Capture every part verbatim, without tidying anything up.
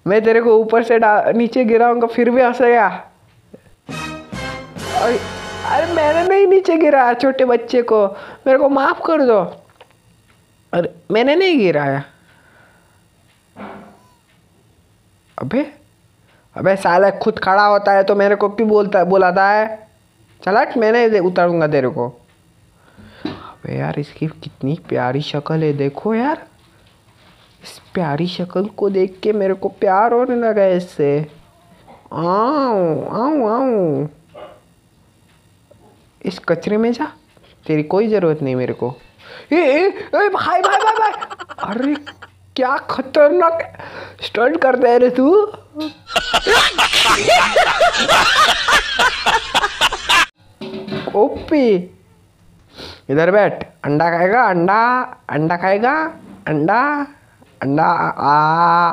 मैं तेरे को ऊपर से नीचे गिराऊंगा फिर भी हंसेगा। अरे अरे मैंने नहीं नीचे गिराया छोटे बच्चे को, मेरे को माफ कर दो। अरे मैंने नहीं गिराया। अबे अबे साला खुद खड़ा होता है तो मेरे को क्यों बोलता है बुलाता है? चल हट, मैंने उतारूंगा तेरे को। अबे यार इसकी कितनी प्यारी शक्ल है, देखो यार। इस प्यारी शक्ल को देख के मेरे को प्यार होने लगा है इससे। आओ आओ आओ, इस कचरे में जा, तेरी कोई ज़रूरत नहीं मेरे को। ए, ए, ए, भाई भाई भाई भाई, अरे क्या खतरनाक स्टंट करता है रे तू। ओपी, इधर बैठ। अंडा खाएगा? अंडा अंडा खाएगा? अंडा अंडा आ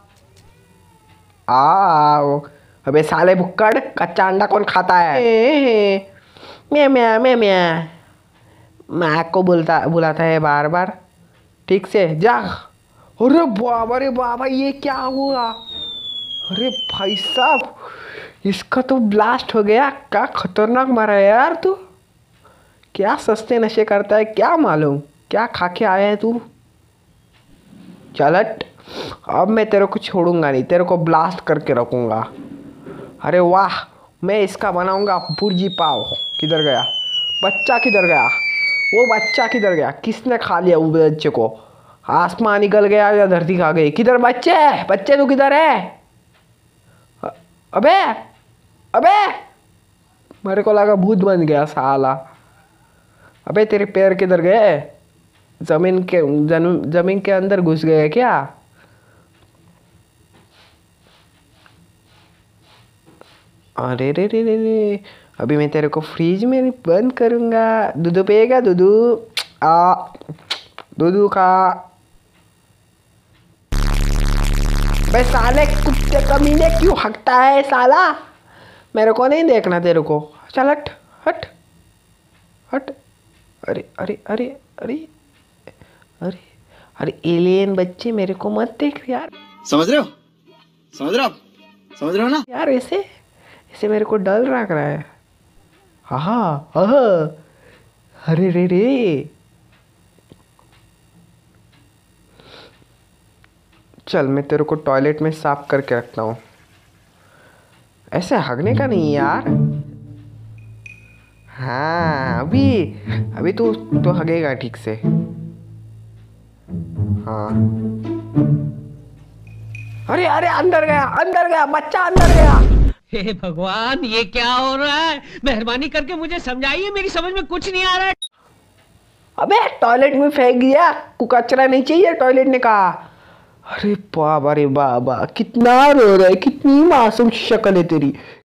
आ। अबे साले भुक्कड़, कच्चा अंडा कौन खाता है? म्या म्या म्या म्या, माँ को बोलता बुलाता है बार बार। ठीक से जा। अरे बाबा रे बाबा, ये क्या हुआ? अरे भाई साहब, इसका तो ब्लास्ट हो गया। क्या खतरनाक मारा है यार तू। क्या सस्ते नशे करता है क्या मालूम, क्या खा के आया है तू। चल हट, अब मैं तेरे को छोड़ूंगा नहीं, तेरे को ब्लास्ट करके रखूंगा। अरे वाह, मैं इसका बनाऊंगा भुर्जी पाव। किधर गया बच्चा? किधर गया वो बच्चा? किधर गया? किसने खा लिया वो बच्चे को? आसमान निकल गया या धरती खा गई? किधर बच्चे? बच्चे तू किधर है? अबे अबे, मेरे को लगा भूत बन गया साला। अबे तेरे पैर किधर गए? जमीन के जमीन के अंदर घुस गए क्या? अरे रे रे रे रे, अभी मैं तेरे को फ्रीज में बंद करूंगा। दूध पिएगा? दूध आ दूध खा। बे साले कुत्ते कमीने, क्यों हकता है साला? मेरे को नहीं देखना तेरे को। चल हट हट हट। अरे अरे अरे अरे अरे अरे एलियन बच्चे, मेरे को मत देख यार। समझ रहे हो? समझ रहे हो? समझ रहे हो ना यार? ऐसे ऐसे मेरे को डर लग रहा है। हाँ हाँ, अरे रे रे। चल मैं तेरे को टॉयलेट में साफ करके रखता हूँ। ऐसे हगने का नहीं यार। हाँ अभी अभी तू तो हगेगा ठीक से। हाँ, अरे अरे अंदर गया, अंदर गया बच्चा, अंदर गया। हे भगवान, ये क्या हो रहा है? मेहरबानी करके मुझे समझाइए, मेरी समझ में कुछ नहीं आ रहा है। अबे टॉयलेट में फेंक दिया, कचरा नहीं चाहिए टॉयलेट ने कहा। अरे बाबा रे बाबा, कितना रो रहा है, कितनी मासूम शक्ल है तेरी।